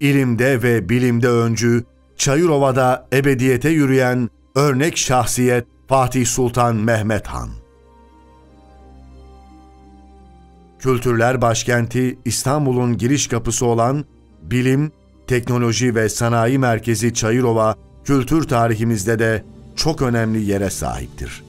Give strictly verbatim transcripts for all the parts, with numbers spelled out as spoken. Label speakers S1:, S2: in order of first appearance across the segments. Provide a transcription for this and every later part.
S1: ilimde ve bilimde öncü, Çayırova'da ebediyete yürüyen örnek şahsiyet Fatih Sultan Mehmet Han. Kültürler başkenti İstanbul'un giriş kapısı olan bilim, teknoloji ve sanayi merkezi Çayırova, kültür tarihimizde de çok önemli yere sahiptir.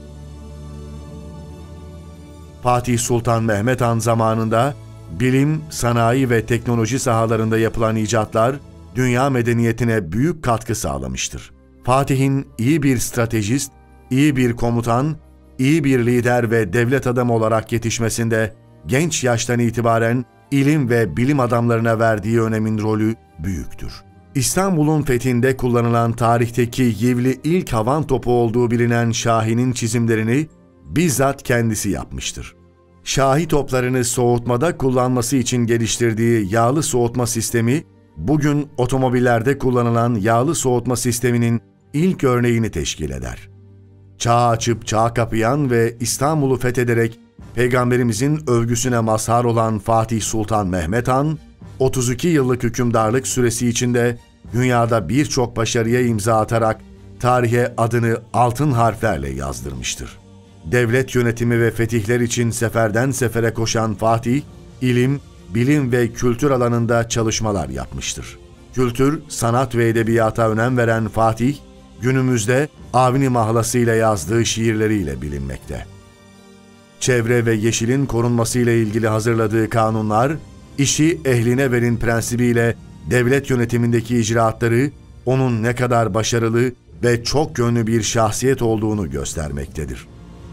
S1: Fatih Sultan Mehmet Han zamanında bilim, sanayi ve teknoloji sahalarında yapılan icatlar dünya medeniyetine büyük katkı sağlamıştır. Fatih'in iyi bir stratejist, iyi bir komutan, iyi bir lider ve devlet adamı olarak yetişmesinde genç yaştan itibaren ilim ve bilim adamlarına verdiği önemin rolü büyüktür. İstanbul'un fethinde kullanılan tarihteki yivli ilk havan topu olduğu bilinen Şahi'nin çizimlerini bizzat kendisi yapmıştır. Şahi toplarını soğutmada kullanması için geliştirdiği yağlı soğutma sistemi, bugün otomobillerde kullanılan yağlı soğutma sisteminin ilk örneğini teşkil eder. Çağ açıp çağ kapayan ve İstanbul'u fethederek Peygamberimizin övgüsüne mazhar olan Fatih Sultan Mehmet Han, otuz iki yıllık hükümdarlık süresi içinde dünyada birçok başarıya imza atarak tarihe adını altın harflerle yazdırmıştır. Devlet yönetimi ve fetihler için seferden sefere koşan Fatih, ilim, bilim ve kültür alanında çalışmalar yapmıştır. Kültür, sanat ve edebiyata önem veren Fatih, günümüzde Avni mahlasıyla yazdığı şiirleriyle bilinmekte. Çevre ve yeşilin korunmasıyla ilgili hazırladığı kanunlar, işi ehline verin prensibiyle devlet yönetimindeki icraatları onun ne kadar başarılı ve çok yönlü bir şahsiyet olduğunu göstermektedir.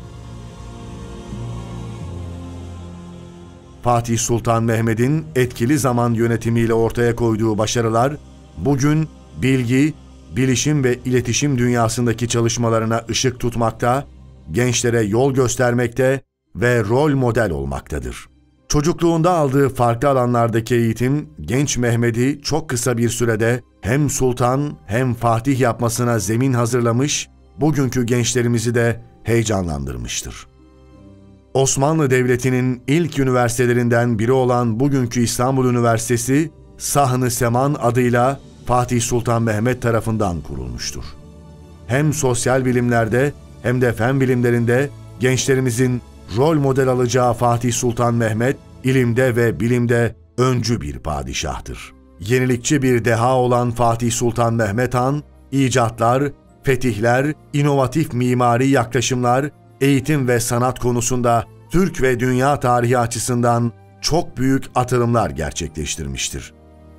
S1: Fatih Sultan Mehmet'in etkili zaman yönetimiyle ortaya koyduğu başarılar, bugün bilgi, bilişim ve iletişim dünyasındaki çalışmalarına ışık tutmakta, gençlere yol göstermekte ve rol model olmaktadır. Çocukluğunda aldığı farklı alanlardaki eğitim, genç Mehmet'i çok kısa bir sürede hem sultan hem fatih yapmasına zemin hazırlamış, bugünkü gençlerimizi de heyecanlandırmıştır. Osmanlı Devleti'nin ilk üniversitelerinden biri olan bugünkü İstanbul Üniversitesi, Sahn-ı Seman adıyla Fatih Sultan Mehmet tarafından kurulmuştur. Hem sosyal bilimlerde hem de fen bilimlerinde gençlerimizin rol model alacağı Fatih Sultan Mehmet, ilimde ve bilimde öncü bir padişahtır. Yenilikçi bir deha olan Fatih Sultan Mehmet Han, icatlar, fetihler, inovatif mimari yaklaşımlar, eğitim ve sanat konusunda Türk ve dünya tarihi açısından çok büyük atılımlar gerçekleştirmiştir.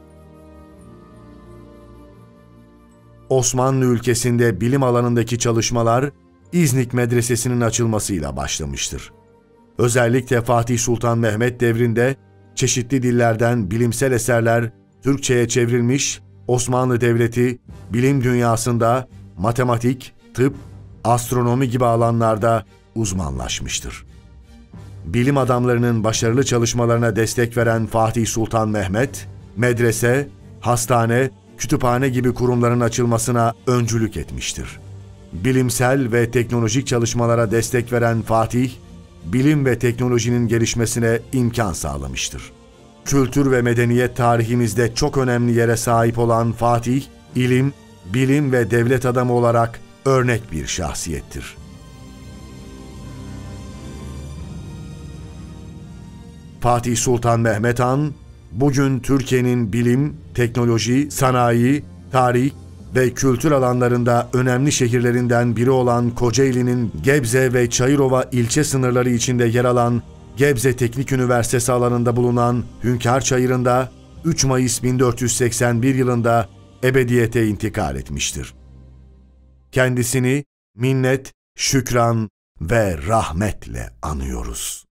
S1: Osmanlı ülkesinde bilim alanındaki çalışmalar İznik Medresesi'nin açılmasıyla başlamıştır. Özellikle Fatih Sultan Mehmet devrinde çeşitli dillerden bilimsel eserler Türkçe'ye çevrilmiş, Osmanlı Devleti bilim dünyasında matematik, tıp, astronomi gibi alanlarda uzmanlaşmıştır. Bilim adamlarının başarılı çalışmalarına destek veren Fatih Sultan Mehmet, medrese, hastane, kütüphane gibi kurumların açılmasına öncülük etmiştir. Bilimsel ve teknolojik çalışmalara destek veren Fatih, bilim ve teknolojinin gelişmesine imkan sağlamıştır. Kültür ve medeniyet tarihimizde çok önemli yere sahip olan Fatih, ilim, bilim ve devlet adamı olarak örnek bir şahsiyettir. Fatih Sultan Mehmet Han, bugün Türkiye'nin bilim, teknoloji, sanayi, tarih ve kültür alanlarında önemli şehirlerinden biri olan Kocaeli'nin Gebze ve Çayırova ilçe sınırları içinde yer alan Gebze Teknik Üniversitesi alanında bulunan Hünkar Çayırı'nda üç Mayıs bin dört yüz seksen bir yılında ebediyete intikal etmiştir. Kendisini minnet, şükran ve rahmetle anıyoruz.